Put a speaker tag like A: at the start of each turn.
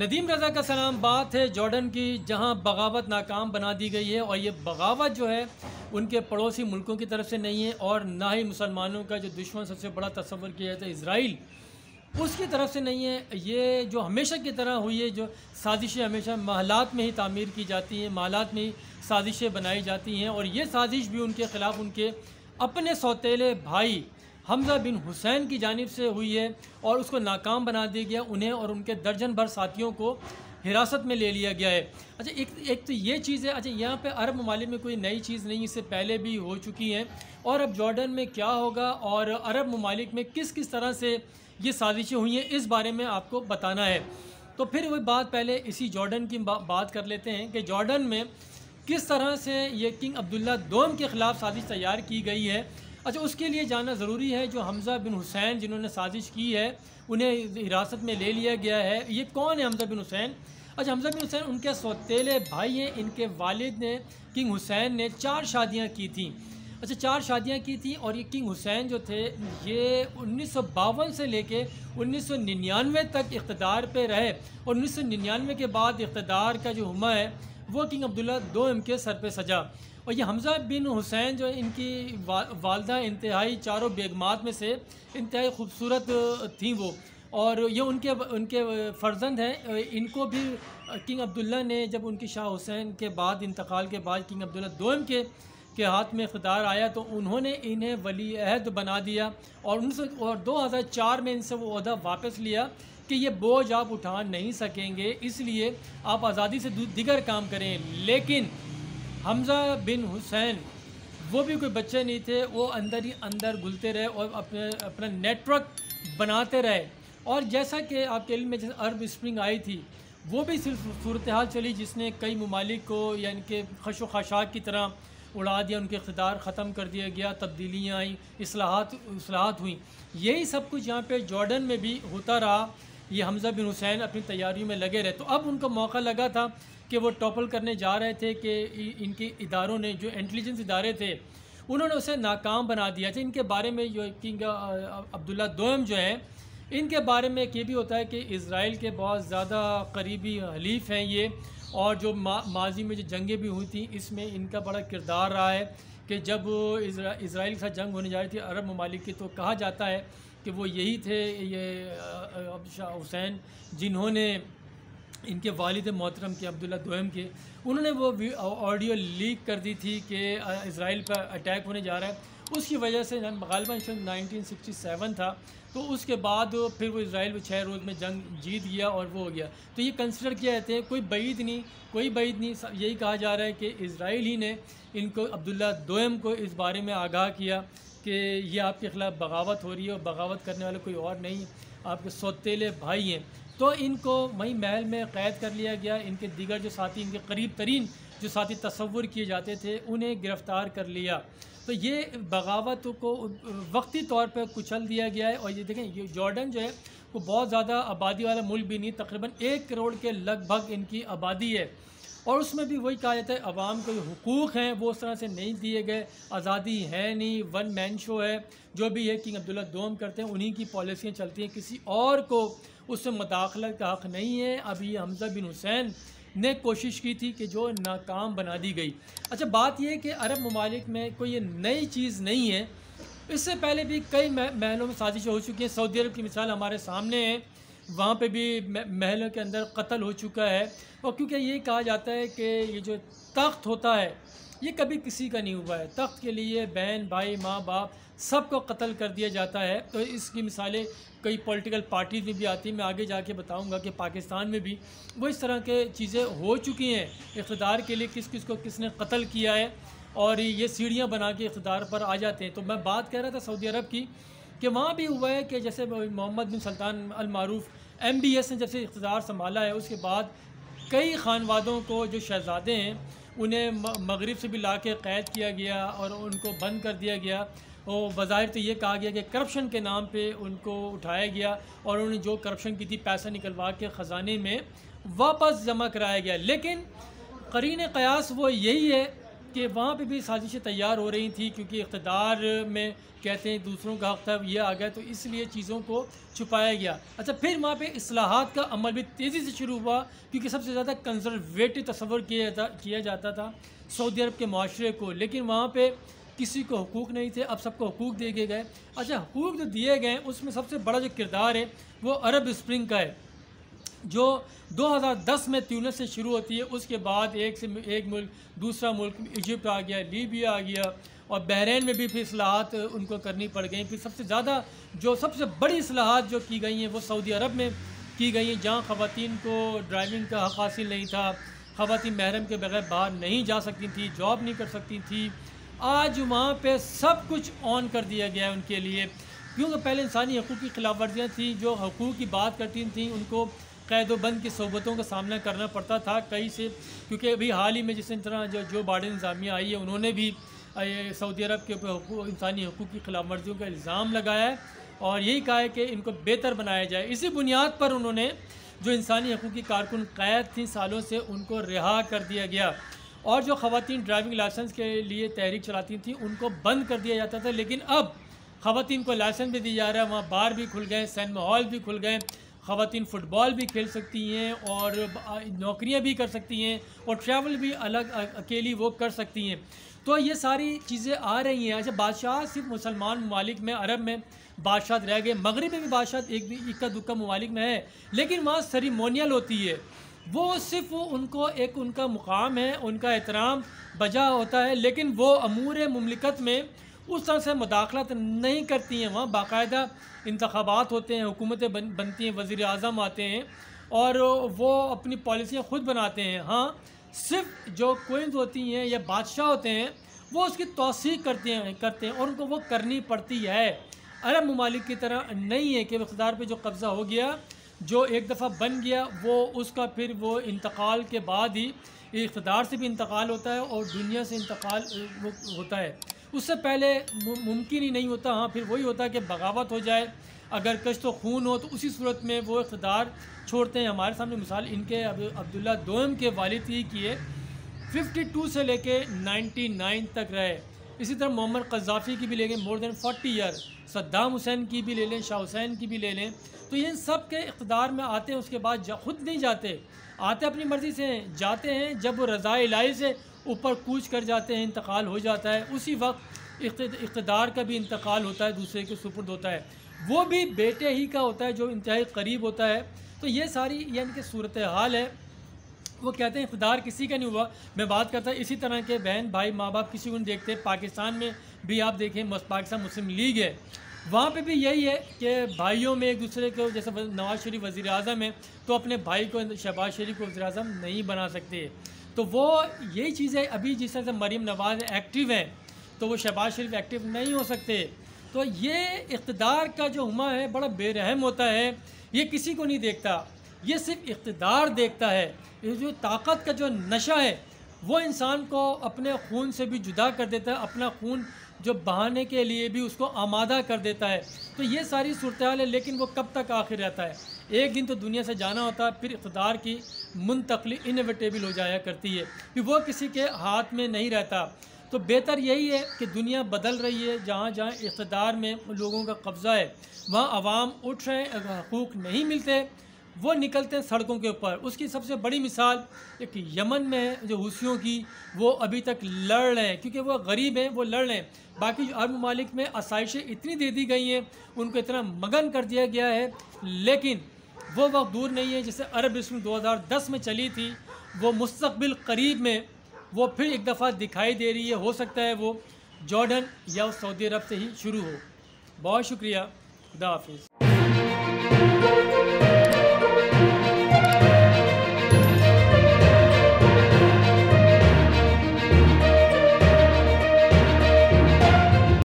A: नदीम रज़ा का सलाम। बात है जॉर्डन की, जहां बगावत नाकाम बना दी गई है और ये बगावत जो है उनके पड़ोसी मुल्कों की तरफ से नहीं है और ना ही मुसलमानों का जो दुश्मन सबसे बड़ा तस्वर किया जाता है इज़राइल, उसकी तरफ से नहीं है। ये जो हमेशा की तरह हुई है, जो साजिशें हमेशा महलात में ही तामीर की जाती हैं, महलात में ही साजिशें बनाई जाती हैं और ये साजिश भी उनके ख़िलाफ़ उनके अपने सौतेले भाई हमज़ा बिन हुसैन की जानिब से हुई है और उसको नाकाम बना दिया गया। उन्हें और उनके दर्जन भर साथियों को हिरासत में ले लिया गया है। अच्छा, एक तो ये चीज़ है। अच्छा, यहाँ पे अरब ममालिक में कोई नई चीज़ नहीं, इससे पहले भी हो चुकी हैं और अब जॉर्डन में क्या होगा और अरब ममालिक में किस किस तरह से ये साजिशें हुई हैं, इस बारे में आपको बताना है। तो फिर वही बात, पहले इसी जॉर्डन की बात कर लेते हैं कि जॉर्डन में किस तरह से ये किंग अब्दुल्ला दोम के ख़िलाफ़ साजिश तैयार की गई है। अच्छा, उसके लिए जानना ज़रूरी है जो हमज़ा बिन हुसैन जिन्होंने साजिश की है उन्हें हिरासत में ले लिया गया है। ये कौन है हमज़ा बिन हुसैन? अच्छा, हमज़ा बिन हुसैन उनके सौतेले भाई हैं। इनके वालिद ने, किंग हुसैन ने 4 शादियाँ की थी। अच्छा, 4 शादियाँ की थी और ये किंग हुसैन जो थे ये 1952 से लेके 1999 तक इक़्तिदार पे रहे और 1999 के बाद इक़्तिदार का जो हुमा है वो किंग अब्दुल्ला दोम के सर पे सजा। और ये हमज़ा बिन हुसैन जो इनकी वालदा इंतहाई चारों बेगमात में से इंतहाई खूबसूरत थी वो, और ये उनके फ़र्जंद हैं। इनको भी किंग अब्दुल्ला ने, जब उनकी शाह हुसैन के बाद इंतकाल के बाद किंग अब्दुल्ला दोम के हाथ में इक़्तिदार आया तो उन्होंने इन्हें वली अहद बना दिया और 2004 में इनसे वो ओहदा वापस लिया कि ये बोझ आप उठा नहीं सकेंगे, इसलिए आप आज़ादी से दीगर काम करें। लेकिन हमज़ा बिन हुसैन वो भी कोई बच्चे नहीं थे, वो अंदर ही अंदर घुलते रहे और अपना नेटवर्क बनाते रहे। और जैसा कि आपके इल्म में जैसे अरब स्प्रिंग आई थी, वो भी सिर्फ सूरत हाल चली जिसने कई ममालिक को यानी कि खशो खशाक की तरह उड़ा दिया, उनके इक़्तिदार ख़त्म कर दिया गया, तब्दीलियाँ आई, इस्लाहात हुई। यही सब कुछ यहाँ पे जॉर्डन में भी होता रहा। ये हमज़ा बिन हुसैन अपनी तैयारियों में लगे रहे, तो अब उनको मौका लगा था कि वो टॉपल करने जा रहे थे कि इनके इदारों ने, जो इंटेलिजेंस इदारे थे, उन्होंने उसे नाकाम बना दिया था। इनके बारे में जो किंग अब्दुल्ला दोम जो हैं, इनके बारे में ये भी होता है कि इज़राइल के बहुत ज़्यादा करीबी हलीफ हैं ये, और जो माजी में जो जंगें भी हुई थी इसमें इनका बड़ा किरदार रहा है कि जब इज़राइल के साथ जंग होने जा रही थी अरब ममालिक की, तो कहा जाता है कि वो यही थे, ये शाह हुसैन, जिन्होंने इनके वालिद मोहतरम के अब्दुल्ला दोम के, उन्होंने वो ऑडियो लीक कर दी थी कि इज़राइल पर अटैक होने जा रहा है। उसकी वजह से गालिबन 1967 था, तो उसके बाद फिर वो इज़राइल 6 रोज़ में जंग जीत गया और वो हो गया। तो ये कंसिडर किया जाते हैं, कोई बैद नहीं, यही कहा जा रहा है कि इज़राइल ही ने इनको, अब्दुल्ला दोम को, इस बारे में आगाह किया कि ये आपके ख़िलाफ़ बगावत हो रही है और बगावत करने वाले कोई और नहीं, आपके सौतेले भाई हैं। तो इनको वहीं महल में क़ैद कर लिया गया। इनके दीगर जो साथी, इनके करीब तरीन जो साथी तस्वुर किए जाते थे, उन्हें गिरफ़्तार कर लिया। तो ये बगावत को वक्ती तौर पर कुचल दिया गया है। और ये देखें, ये जॉर्डन जो है वो बहुत ज़्यादा आबादी वाला मुल्क भी नहीं, तकरीबन 1 करोड़ के लगभग इनकी आबादी है और उसमें भी वही कहा जाता है अवाम को जो हुकूक़ हैं वो उस तरह से नहीं दिए गए, आज़ादी है नहीं, वन मैन शो है। जो भी है किंग अब्दुल्ला दोम करते हैं, उन्हीं की पॉलिसियाँ चलती हैं, किसी और को उससे मुदाखलत का हक़ नहीं है। अभी हमज़ा बिन हुसैन ने कोशिश की थी कि जो नाकाम बना दी गई। अच्छा, बात यह है कि अरब ममालिक में कोई ये नई चीज़ नहीं है, इससे पहले भी कई महलों में साजिशें हो चुकी हैं। सऊदी अरब की मिसाल हमारे सामने है, वहाँ पे भी महलों के अंदर कत्ल हो चुका है। और क्योंकि ये कहा जाता है कि ये जो तख्त होता है ये कभी किसी का नहीं हुआ है, तख्त के लिए बहन भाई माँ बाप सबको कत्ल कर दिया जाता है। तो इसकी मिसालें कई पॉलिटिकल पार्टीज़ में भी आती हैं। मैं आगे जाके बताऊंगा कि पाकिस्तान में भी वो इस तरह के चीज़ें हो चुकी हैं, इक़्तिदार के लिए किस किस को किसने कत्ल किया है और ये सीढ़ियाँ बना के इक़्तिदार पर आ जाते हैं। तो मैं बात कर रहा था सऊदी अरब की कि वहाँ भी हुआ है कि जैसे मोहम्मद बिन सुल्तान अल मारूफ MBS ने जब से इक़्तिदार संभाला है, उसके बाद कई खानवादों को, जो शहज़ादे हैं, उन्हें मगरिब से भी ला के क़ैद किया गया और उनको बंद कर दिया गया। और बज़ाहिर तो ये कहा गया कि करप्शन के नाम पे उनको उठाया गया और उन्होंने जो करप्शन की थी पैसा निकलवा के ख़जाने में वापस जमा कराया गया। लेकिन करीन क़यास वो यही है कि वहाँ पे भी साजिशें तैयार हो रही थी, क्योंकि इक़्तिदार में कहते हैं दूसरों का हक़ था, ये आ गया तो इसलिए चीज़ों को छुपाया गया। अच्छा, फिर वहाँ पे इस्लाहात का अमल भी तेज़ी से शुरू हुआ, क्योंकि सबसे ज़्यादा कंजर्वेटिव तस्वर किया जाता था सऊदी अरब के माशरे को, लेकिन वहाँ पे किसी को हुकूक नहीं थे, अब सबको हुकूक दिए गए। अच्छा, हुकूक जो दिए गए उसमें सबसे बड़ा जो किरदार है वो अरब स्प्रिंग का है, जो 2010 में ट्यूनिस से शुरू होती है। उसके बाद एक से एक मुल्क, दूसरा मुल्क इजिप्ट आ गया, लीबिया आ गया, और बहरीन में भी फिर इस्लाहात उनको करनी पड़ गई। फिर सबसे बड़ी इस्लाहात जो की गई हैं वो सऊदी अरब में की गई हैं, जहाँ ख़वातीन को ड्राइविंग का हक़ हासिल नहीं था, ख़वातीन महरम के बगैर बाहर नहीं जा सकती थी, जॉब नहीं कर सकती थी। आज वहाँ पे सब कुछ ऑन कर दिया गया है उनके लिए, क्योंकि पहले इंसानी हकूक़ की खिलाफ वर्जियाँ थी। जो हकूक़ की बात करती थी उनको कैद-ओ-बंद की सोबतों का सामना करना पड़ता था कई से, क्योंकि अभी हाल ही में जिस तरह जो बाइडेन इंतज़ामिया आई है उन्होंने भी सऊदी अरब के ऊपर इंसानी हकूक़ की खिलाफ वर्जियों का इल्ज़ाम लगाया है और यही कहा है कि इनको बेहतर बनाया जाए। इसी बुनियाद पर उन्होंने जो इंसानी हकूक़ की कारकुन कैद थी सालों से, उनको रिहा कर दिया गया, और जो ख़वातीन ड्राइविंग लाइसेंस के लिए तहरीक चलाती थी उनको बंद कर दिया जाता था। लेकिन अब ख़वातीन को लाइसेंस भी दिया जा रहा है, वहाँ बार भी खुल गए, सिनेमा हॉल भी खुल गए, ख़वातीन फ़ुटबॉल भी खेल सकती हैं और नौकरियाँ भी कर सकती हैं और ट्रैवल भी अलग अकेली वो कर सकती हैं। तो ये सारी चीज़ें आ रही हैं। अच्छा, बादशाह सिर्फ मुसलमान ममालिक में, अरब में बादशाह रह गए, मगरिब में भी बादशाह एक भी इक्का दुक्का ममालिक में है, लेकिन वहाँ सेरेमोनियल होती है, वो सिर्फ उनको एक उनका मुकाम है, उनका एहतराम बजा होता है, लेकिन वो अमूर मुमलिकत में उस तरह से मुदाखलत नहीं करती हैं। वहाँ बाकायदा इंतखाबात होते हैं, हुकूमतें बनती हैं, वज़ीर आज़म आते हैं और वो अपनी पॉलिसियाँ ख़ुद बनाते हैं। हाँ, सिर्फ जो क्वीन्स होती हैं या बादशाह होते हैं वो उसकी तौसीक़ करते हैं और उनको वो करनी पड़ती है। अरब ममालिक की तरह नहीं है कि इक़्तिदार पे जो कब्ज़ा हो गया, जो एक दफ़ा बन गया, वो उसका फिर वो इंतकाल के बाद ही इक़्तिदार से भी इंतकाल होता है और दुनिया से इंतकाल होता है, उससे पहले मुमकिन ही नहीं होता। हाँ, फिर वही होता है कि बगावत हो जाए, अगर कश्त खून हो तो उसी सूरत में वो इक़्तिदार छोड़ते हैं। हमारे सामने मिसाल इनके अब्दुल्ला दोम के वालिद ही किए, 52 से लेके 99 तक रहे। इसी तरह मोहम्मद क़ज़्ज़ाफ़ी की भी ले लें, more than 40 year, Saddam Hussein की भी ले लें, शाह हुसैन की भी ले लें। तो ये सब के इक़्तिदार में आते हैं, उसके बाद ख़ुद नहीं जाते, आते अपनी मर्ज़ी से जाते हैं। जब वो रज़ा इलाही से ऊपर कूच कर जाते हैं, इंतकाल हो जाता है, उसी वक्त इक़्तिदार का भी इंतकाल होता है, दूसरे के सुपुर्द होता है, वो भी बेटे ही का होता है जो इंतहाई करीब होता है। तो ये सारी यानी कि सूरत हाल है। वो कहते हैं इक़्तिदार किसी का नहीं हुआ। मैं बात करता इसी तरह के बहन भाई माँ बाप किसी को नहीं देखते। पाकिस्तान में भी आप देखें, पाकिस्तान मुस्लिम लीग है, वहाँ पे भी यही है कि भाइयों में एक दूसरे को, जैसे नवाज़ शरीफ वज़ीर आज़म है तो अपने भाई को, शहबाज शरीफ को वज़ीर आज़म नहीं बना सकते। तो वो यही चीज़ें अभी जिस तरह से मरीम नवाज़ एक्टिव हैं तो वो शहबाज शरीफ एक्टिव नहीं हो सकते। तो ये इक़्तिदार का जो हुमा है बड़ा बेरहम होता है, ये किसी को नहीं देखता, ये सिर्फ इक़्तिदार देखता है। ये जो ताकत का जो नशा है वो इंसान को अपने खून से भी जुदा कर देता है, अपना खून जो बहाने के लिए भी उसको आमादा कर देता है। तो ये सारी सूरत हाल है, लेकिन वो कब तक आखिर रहता है? एक दिन तो दुनिया से जाना होता है, फिर इक़्तिदार की मुंतकली इनएविटेबल हो जाया करती है, फिर वो किसी के हाथ में नहीं रहता। तो बेहतर यही है कि दुनिया बदल रही है, जहाँ जहाँ इक़्तिदार में लोगों का कब्ज़ा है वहाँ आवाम उठ रहे हैं, अगर हकूक़ नहीं मिलते वो निकलते हैं सड़कों के ऊपर। उसकी सबसे बड़ी मिसाल एक यमन में है, जो हुसियों की, वो अभी तक लड़ रहे हैं क्योंकि वो गरीब हैं, वो लड़ रहे हैं। बाकी जो अरब ममालिक में आसाइशें इतनी दे दी गई हैं, उनको इतना मगन कर दिया गया है, लेकिन वो वक्त दूर नहीं है जिससे अरब स्प्रिंग 2010 में चली थी, वो मुस्तक़बिल करीब में वो फिर एक दफ़ा दिखाई दे रही है। हो सकता है वो जॉर्डन या सऊदी अरब से ही शुरू हो। बहुत शुक्रिया, खुदा हाफिज़।